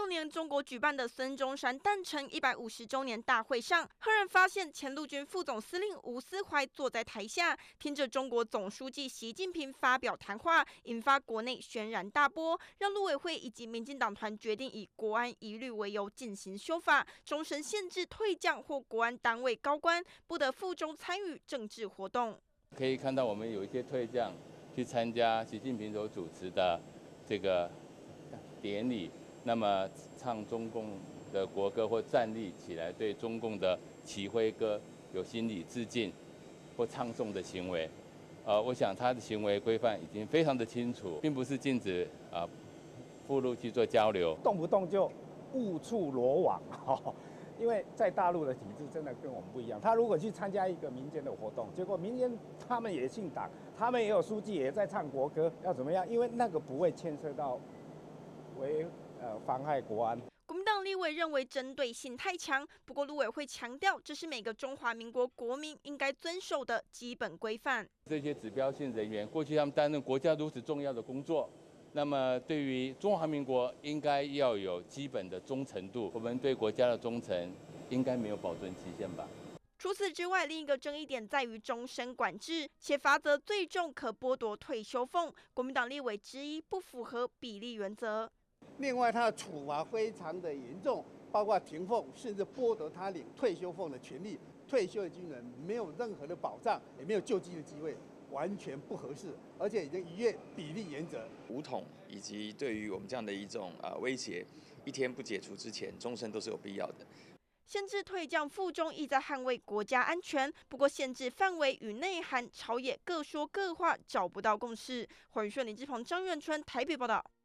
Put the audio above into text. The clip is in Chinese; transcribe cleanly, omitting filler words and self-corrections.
2016年中国举办的孙中山诞辰150周年大会上，赫然发现前陆军副总司令吴斯怀坐在台下，听着中国总书记习近平发表谈话，引发国内轩然大波，让陆委会以及民进党团决定以国安疑虑为由进行修法，终身限制退将或国安单位高官不得附中参与政治活动。 可以看到，我们有一些退将去参加习近平所主持的这个典礼，那么唱中共的国歌或站立起来对中共的旗徽歌有心理致敬或唱诵的行为。我想他的行为规范已经非常的清楚，并不是禁止附录去做交流， 动不动就误触罗网。因为在大陆的体制真的跟我们不一样，他如果去参加一个民间的活动，结果民间他们也姓党，他们也有书记也在唱国歌，要怎么样？因为那个不会牵涉到妨害国安。 国民党立委认为针对性太强，不过陆委会强调，这是每个中华民国国民应该遵守的基本规范。 这些指标性人员过去他们担任国家如此重要的工作。那么，对于中华民国应该要有基本的忠诚度，我们对国家的忠诚应该没有保存期限吧。 除此之外，另一个争议点在于终身管制，且罚则最重，可剥夺退休俸。国民党立委质疑不符合比例原则。 另外，他的处罚非常的严重，包括停俸，甚至剥夺他领退休俸的权利。退休的军人没有任何的保障，也没有救济的机会。完全不合适，而且已经逾越比例原则。 武统以及对于我们这样的一种威胁，一天不解除之前，终身都是有必要的。 限制退将附中意在捍卫国家安全，不过限制范围与内涵，朝野各说各话，找不到共识。华语社林志鹏、张元春台北报道。